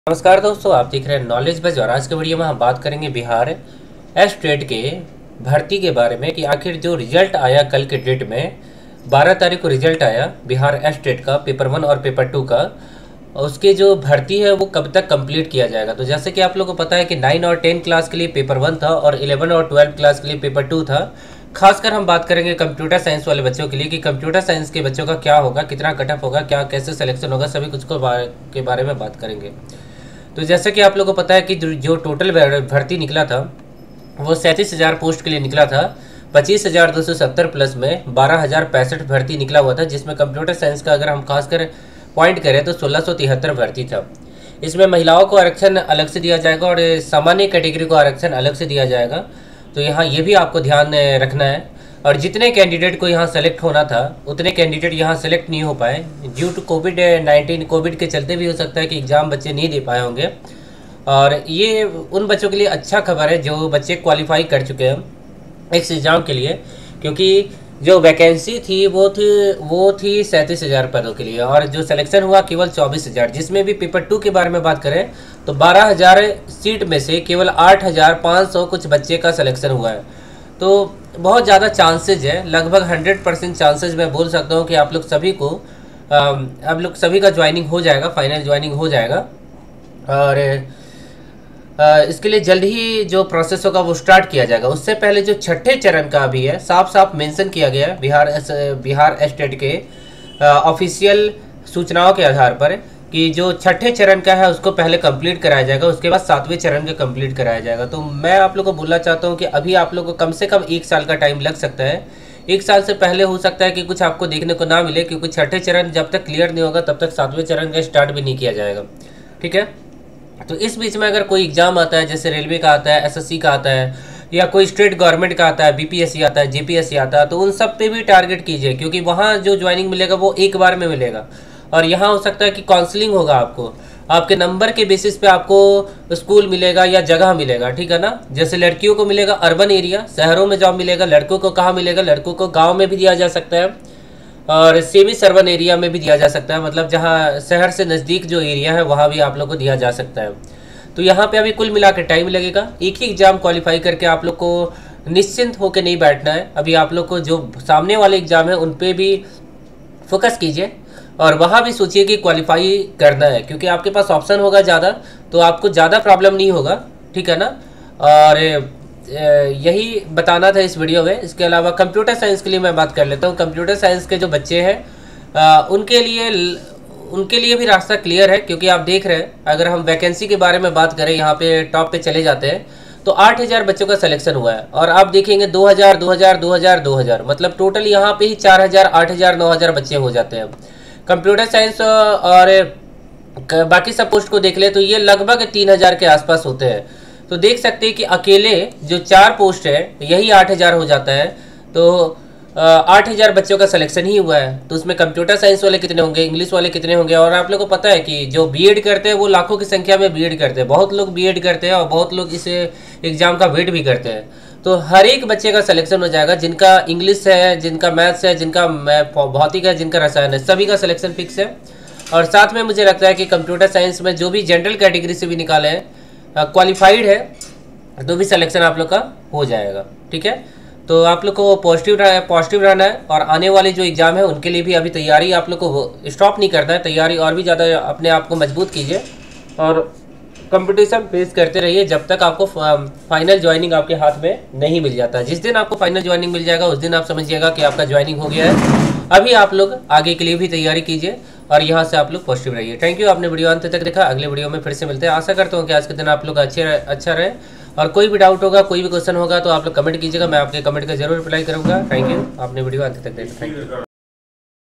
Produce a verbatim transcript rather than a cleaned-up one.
नमस्कार दोस्तों, आप देख रहे हैं नॉलेज बज और आज के वीडियो में हम बात करेंगे बिहार एस्टेट के भर्ती के बारे में कि आखिर जो रिजल्ट आया कल के डेट में बारह तारीख को रिजल्ट आया बिहार एस्टेट का पेपर वन और पेपर टू का, उसके जो भर्ती है वो कब तक कंप्लीट किया जाएगा। तो जैसे कि आप लोगों को पता है कि नाइन और टेन क्लास के लिए पेपर वन था और इलेवन और ट्वेल्व क्लास के लिए पेपर टू था। खासकर हम बात करेंगे कंप्यूटर साइंस वाले बच्चों के लिए कि कंप्यूटर साइंस के बच्चों का क्या होगा, कितना कट ऑफ होगा, क्या कैसे सिलेक्शन होगा, सभी कुछ को के बारे में बात करेंगे। तो जैसे कि आप लोगों को पता है कि जो टोटल भर्ती निकला था वो सैंतीस हज़ार पोस्ट के लिए निकला था। पच्चीस हज़ार दो सौ सत्तर प्लस में बारह हज़ार पैंसठ भर्ती निकला हुआ था, जिसमें कंप्यूटर साइंस का अगर हम खासकर पॉइंट करें तो सोलह सौ तिहत्तर भर्ती था। इसमें महिलाओं को आरक्षण अलग से दिया जाएगा और सामान्य कैटेगरी को आरक्षण अलग से दिया जाएगा। तो यहाँ ये भी आपको ध्यान रखना है। और जितने कैंडिडेट को यहाँ सेलेक्ट होना था उतने कैंडिडेट यहाँ सेलेक्ट नहीं हो पाए due to COVID nineteen. COVID के चलते भी हो सकता है कि एग्ज़ाम बच्चे नहीं दे पाए होंगे। और ये उन बच्चों के लिए अच्छा खबर है जो बच्चे क्वालिफाई कर चुके हैं इस एग्ज़ाम के लिए, क्योंकि जो वैकेंसी थी वो थी वो थी सैंतीस हज़ार पदों के लिए और जो सिलेक्शन हुआ केवल चौबीस हज़ार, जिसमें भी पेपर टू के बारे में बात करें तो बारह हज़ार सीट में से केवल आठ हज़ार पाँच सौ कुछ बच्चे का सिलेक्शन हुआ है। तो बहुत ज़्यादा चांसेज है, लगभग हंड्रेड परसेंट चांसेज मैं बोल सकता हूँ कि आप लोग सभी को आप लोग सभी का ज्वाइनिंग हो जाएगा, फाइनल ज्वाइनिंग हो जाएगा। और आ, इसके लिए जल्द ही जो प्रोसेस होगा वो स्टार्ट किया जाएगा। उससे पहले जो छठे चरण का भी है साफ साफ मेंशन किया गया है बिहार बिहार एस्टेट के ऑफिशियल सूचनाओं के आधार पर कि जो छठे चरण का है उसको पहले कंप्लीट कराया जाएगा, उसके बाद सातवें चरण का कंप्लीट कराया जाएगा। तो मैं आप लोग को बोलना चाहता हूँ कि अभी आप लोग को कम से कम एक साल का टाइम लग सकता है। एक साल से पहले हो सकता है कि कुछ आपको देखने को ना मिले, क्योंकि छठे चरण जब तक क्लियर नहीं होगा तब तक सातवें चरण का स्टार्ट भी नहीं किया जाएगा। ठीक है, तो इस बीच में अगर कोई एग्जाम आता है, जैसे रेलवे का आता है, एसएससी का आता है, या कोई स्टेट गवर्नमेंट का आता है, बीपीएससी आता है, जेपीएससी आता है, तो उन सब पे भी टारगेट कीजिए, क्योंकि वहाँ जो ज्वाइनिंग मिलेगा वो एक बार में मिलेगा। और यहाँ हो सकता है कि काउंसलिंग होगा, आपको आपके नंबर के बेसिस पे आपको स्कूल मिलेगा या जगह मिलेगा। ठीक है ना, जैसे लड़कियों को मिलेगा अर्बन एरिया, शहरों में जॉब मिलेगा। लड़कों को कहाँ मिलेगा? लड़कों को गाँव में भी दिया जा सकता है और सेमी सर्बन एरिया में भी दिया जा सकता है, मतलब जहाँ शहर से नज़दीक जो एरिया है वहाँ भी आप लोग को दिया जा सकता है। तो यहाँ पे अभी कुल मिला के टाइम लगेगा। एक ही एग्ज़ाम क्वालिफाई करके आप लोग को निश्चिंत होकर नहीं बैठना है। अभी आप लोग को जो सामने वाले एग्ज़ाम है उन पे भी फोकस कीजिए और वहाँ भी सोचिए कि क्वालिफाई करना है, क्योंकि आपके पास ऑप्शन होगा ज़्यादा तो आपको ज़्यादा प्रॉब्लम नहीं होगा। ठीक है ना, और यही बताना था इस वीडियो में। इसके अलावा कंप्यूटर साइंस के लिए मैं बात कर लेता हूँ। कंप्यूटर साइंस के जो बच्चे हैं उनके लिए उनके लिए भी रास्ता क्लियर है, क्योंकि आप देख रहे हैं अगर हम वैकेंसी के बारे में बात करें, यहाँ पे टॉप पे चले जाते हैं तो आठ हज़ार बच्चों का सिलेक्शन हुआ है और आप देखेंगे दो हज़ार दो हज़ार दो हज़ार दो हज़ार मतलब टोटल यहाँ पे ही चार हज़ार आठ हज़ार नौ हज़ार बच्चे हो जाते हैं। कंप्यूटर साइंस और बाकी सब पोस्ट को देख ले तो ये लगभग तीन हज़ार के आसपास होते हैं। तो देख सकते हैं कि अकेले जो चार पोस्ट है यही आठ हज़ार हो जाता है। तो आठ हज़ार बच्चों का सिलेक्शन ही हुआ है, तो उसमें कंप्यूटर साइंस वाले कितने होंगे, इंग्लिश वाले कितने होंगे। और आप लोगों को पता है कि जो बीएड करते हैं वो लाखों की संख्या में बीएड करते हैं, बहुत लोग बीएड करते हैं और बहुत लोग इस एग्ज़ाम का वेट भी करते हैं। तो हर एक बच्चे का सिलेक्शन हो जाएगा, जिनका इंग्लिश है, जिनका मैथ्स है, जिनका भौतिक है, जिनका रसायन है, सभी का सिलेक्शन फिक्स है। और साथ में मुझे लगता है कि कंप्यूटर साइंस में जो भी जनरल कैटेगरी से भी निकाले हैं क्वालिफाइड है तो भी सिलेक्शन आप लोग का हो जाएगा। ठीक है, तो आप लोग को पॉजिटिव पॉजिटिव रहना है और आने वाले जो एग्ज़ाम है उनके लिए भी अभी तैयारी आप लोग को स्टॉप नहीं करना है, तैयारी और भी ज़्यादा अपने आप को मजबूत कीजिए और कंपटीशन फेस करते रहिए जब तक आपको फाइनल ज्वाइनिंग आपके हाथ में नहीं मिल जाता। जिस दिन आपको फाइनल ज्वाइनिंग मिल जाएगा उस दिन आप समझिएगा कि आपका ज्वाइनिंग हो गया है। अभी आप लोग आगे के लिए भी तैयारी कीजिए और यहाँ से आप लोग पॉजिटिव रहिए। थैंक यू, आपने वीडियो अंत तक देखा। अगले वीडियो में फिर से मिलते हैं। आशा करता हूँ कि आज के दिन आप लोग अच्छे अच्छा रहे और कोई भी डाउट होगा, कोई भी क्वेश्चन होगा तो आप लोग कमेंट कीजिएगा, मैं आपके कमेंट का जरूर रिप्लाई करूँगा। थैंक यू, आपने वीडियो अंत तक देखा। Thank you.